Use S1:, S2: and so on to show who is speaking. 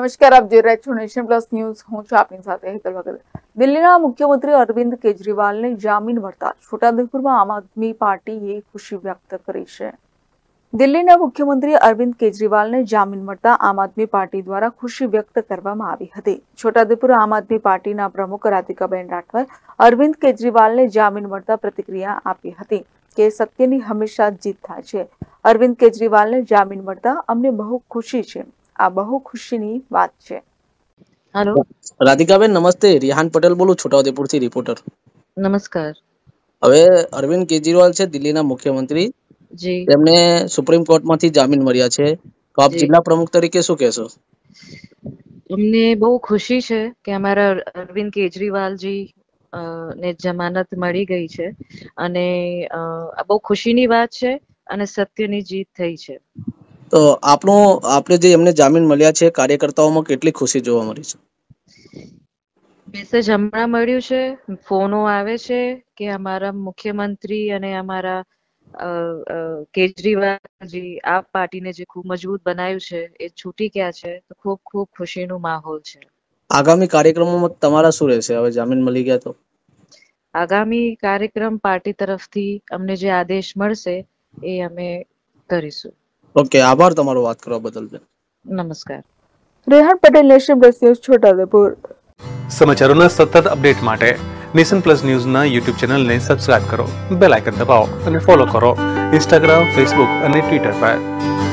S1: નમસ્કાર, આપ જોઈ રહ્યા છો નેશન પ્લસ ન્યૂઝ. હું છું આપની સાથે હેતલ ભગત. દિલ્હીના મુખ્યમંત્રી અરવિંદ કેજરીવાલને જામીન મળતા છોટાઉદેપુરમાં આમ આદમી પાર્ટીએ ખુશી વ્યક્ત કરી છે. દિલ્હીના મુખ્યમંત્રી અરવિંદ કેજરીવાલને જામીન મળતા આમ આદમી પાર્ટી દ્વારા ખુશી વ્યક્ત કરવામાં આવી હતી. છોટાઉદેપુર આમ આદમી પાર્ટીના પ્રમુખ રાધિકાબેન રાઠવા અરવિંદ કેજરીવાલને જામીન મળતા પ્રતિક્રિયા આપી હતી કે સત્યની હંમેશા જીત થાય છે. અરવિંદ કેજરીવાલને જામીન મળતા અમને બહુ ખુશી છે. આ બહુ ખુશીની વાત છે.
S2: હેલો
S3: રાધિકાબેન, નમસ્તે. રિહાન પટેલ બોલું, છોટાઉદેપુરથી રિપોર્ટર.
S2: નમસ્કાર.
S3: હવે અરવિંદ કેજરીવાલ છે દિલ્હીના મુખ્યમંત્રી,
S2: જી
S3: તેમને સુપ્રીમ કોર્ટમાંથી જામીન મળ્યા છે, તો આપ જિલ્લા પ્રમુખ તરીકે શું કહેશો?
S2: અમને બહુ ખુશી છે કે અમારા અરવિંદ કેજરીવાલજી ને જમાનત મળી ગઈ છે અને આ બહુ ખુશીની વાત છે અને સત્યની જીત થઈ છે.
S3: તો આપણે જે એમને જામીન મળ્યા છે, કાર્યકર્તાઓમાં કેટલી ખુશી જોવા મળી છે?
S2: મેસેજ હમણાં મળ્યું છે, ફોનો આવે છે કે અમારા મુખ્યમંત્રી અને અમારા કેજરીવાલજી આપ પાર્ટીને જે ખૂબ મજબૂત બનાવ્યું છે એ છૂટી ગયા છે, તો ખૂબ ખૂબ ખુશીનો માહોલ છે.
S3: આગામી કાર્યક્રમોમાં તમારા શું રહેશે હવે જામીન મળી ગયા તો?
S2: આગામી કાર્યક્રમ પાર્ટી તરફથી અમને જે આદેશ મળશે એ અમે કરીશું.
S3: ઓકે, આભાર તમારો વાત કરવા બદલ.
S2: નમસ્કાર.
S1: Rehan Patel, nation plus news, Chhota Udepur.
S4: સમાચારોના સતત અપડેટ માટે નેશન પ્લસ ન્યૂઝના યુટ્યુબ ચેનલને સબસ્ક્રાઇબ કરો, બેલ આઇકન દબાવો અને ફોલો કરો ઇન્સ્ટાગ્રામ, ફેસબુક અને ટ્વિટર પર.